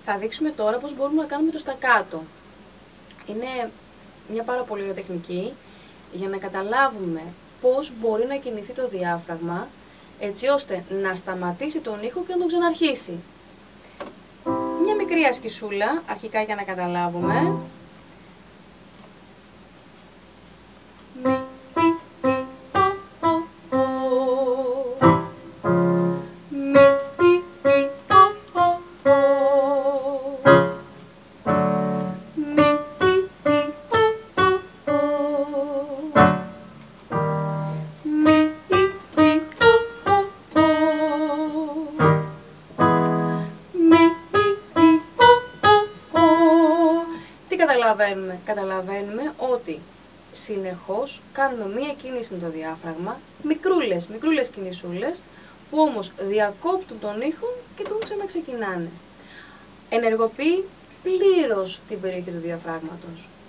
Θα δείξουμε τώρα πώς μπορούμε να κάνουμε το στακάτο. Είναι μια πάρα πολύ ωραία τεχνική για να καταλάβουμε πώς μπορεί να κινηθεί το διάφραγμα, έτσι ώστε να σταματήσει τον ήχο και να τον ξαναρχίσει. Μια μικρή ασκησούλα, αρχικά για να καταλάβουμε. Καταλαβαίνουμε ότι συνεχώς κάνουμε μία κίνηση με το διάφραγμα, μικρούλες κινησούλες, που όμως διακόπτουν τον ήχο και τον ξαναξεκινάνε. Ενεργοποιεί πλήρως την περιοχή του διαφράγματος.